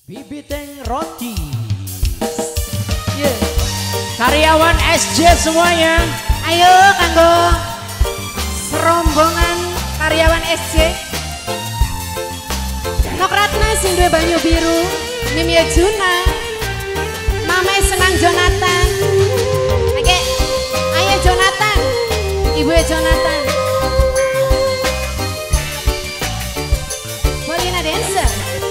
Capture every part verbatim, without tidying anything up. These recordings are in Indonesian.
Bibiteng Roti. Yeah. Karyawan S J semuanya. Ayo kanggo serombongan karyawan S J. Nokratna sing duwe banyu biru, Mimi Juna, Mama senang Jonathan. Oke, ayo Jonathan, Ibu Jonathan. Bolina dancer.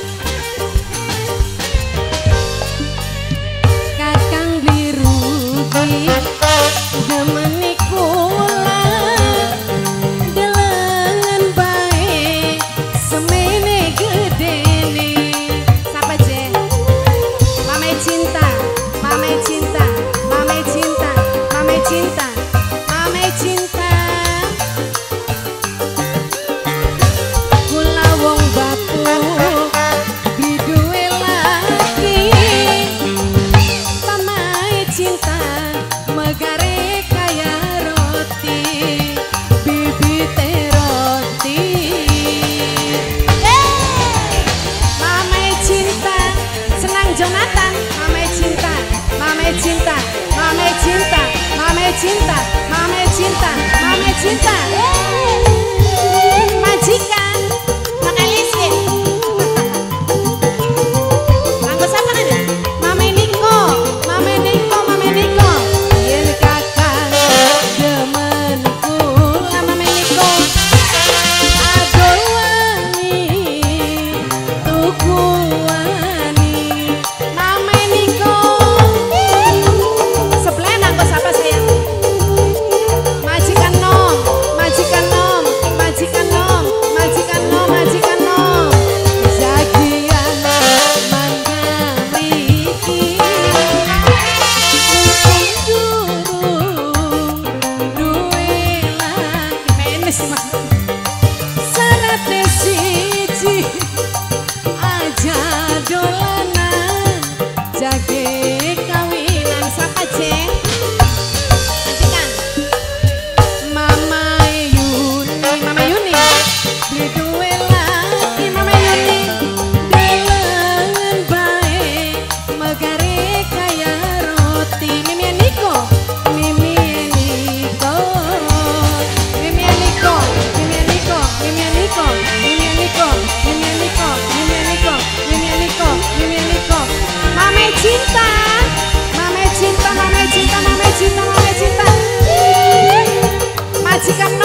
Kakang biru di demeni kula delengen bae semene gedene. Sapa je? Mame cinta, mame cinta, mame cinta, mame cinta, mame cinta. Kula wong batu diduwe lagi pamae cinta megare kaya roti bibite roti. Hey! Mame cinta senang Jonathan. Mame cinta, mame cinta, mame cinta, mame cinta, mame cinta, mame cinta. Hey! Majikan Makalisi. Anggo sapa kan? Mame Niko, Mame Niko, Mame Niko. Yen kakang demen kula Mame Niko. Aduh wani, tuku wani. Mame Niko. Sebelah anggo sapa sayang? Majikan nom, majikan nom, majikan nom, majikan nom, majikan nom. Jagian mangamriki untung durung duwe laki. Menes mah. Sarate siji aja dolanan jage kawinan. Sapa jeng? Majikan Mama Yuni, Mama Yuni diduwe laki. Mama Yuni delengen bae megare kaya roti. Mimi Niko, Mimi Niko, Mimi Niko, Mimi Niko, Mimi Niko, Mimi Niko, Mimi Niko, Mimi Niko, Mimi Niko, Mimi Niko. Mame cinta, Mame cinta, Mame cinta, Mame cinta, Mame cinta. Majikan